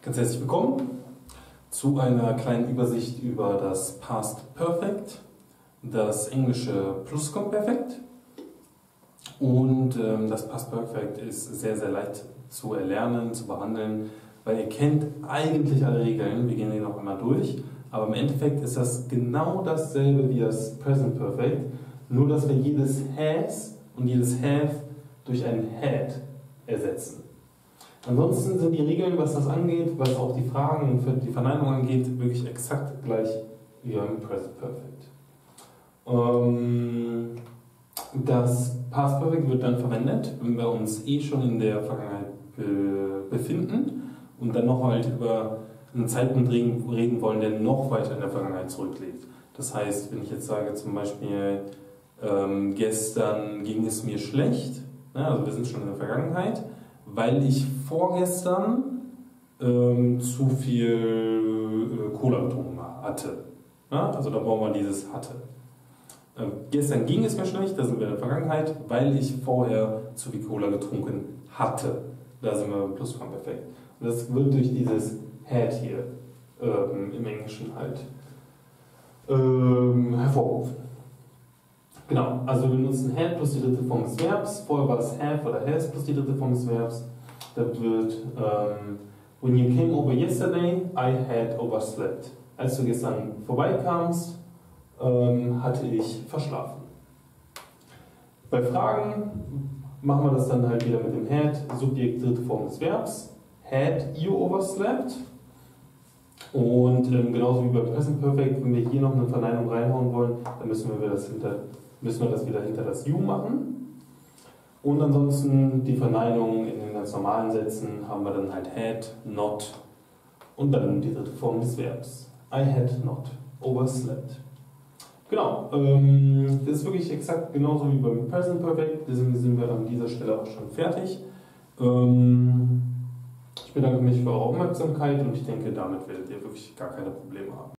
Ganz herzlich willkommen zu einer kleinen Übersicht über das Past Perfect, das englische Plusquamperfekt. Und das Past Perfect ist sehr, sehr leicht zu erlernen, zu behandeln, weil ihr kennt eigentlich alle Regeln, wir gehen die noch einmal durch, aber im Endeffekt ist das genau dasselbe wie das Present Perfect, nur dass wir jedes has und jedes have durch ein had ersetzen. Ansonsten sind die Regeln, was das angeht, was auch die Fragen und die Verneinung angeht, wirklich exakt gleich wie beim Present Perfect. Das Past Perfect wird dann verwendet, wenn wir uns schon in der Vergangenheit befinden und dann noch halt über einen Zeitpunkt reden wollen, der noch weiter in der Vergangenheit zurückliegt. Das heißt, wenn ich jetzt sage zum Beispiel, gestern ging es mir schlecht, also wir sind schon in der Vergangenheit, weil ich vorgestern zu viel Cola getrunken hatte. Also da brauchen wir dieses hatte. Gestern ging es mir schlecht, da sind wir in der Vergangenheit, weil ich vorher zu viel Cola getrunken hatte. Da sind wir im Plusquamperfekt. Und das wird durch dieses had hier im Englischen halt hervorgerufen. Genau, also wir benutzen had plus die dritte Form des Verbs. Vorher war es have oder has plus die dritte Form des Verbs. Da wird when you came over yesterday, I had overslept. Als du gestern vorbeikamst, hatte ich verschlafen. Bei Fragen machen wir das dann halt wieder mit dem had, Subjekt, dritte Form des Verbs. Had you overslept? Und genauso wie beim Present Perfect, wenn wir hier noch eine Verneinung reinhauen wollen, dann müssen wir das wieder hinter das you machen. Und ansonsten die Verneinung in den ganz normalen Sätzen haben wir dann halt had, not und dann die dritte Form des Verbs. I had not overslept. Genau, das ist wirklich exakt genauso wie beim Present Perfect, deswegen sind wir an dieser Stelle auch schon fertig. Ich bedanke mich für eure Aufmerksamkeit und ich denke, damit werdet ihr wirklich gar keine Probleme haben.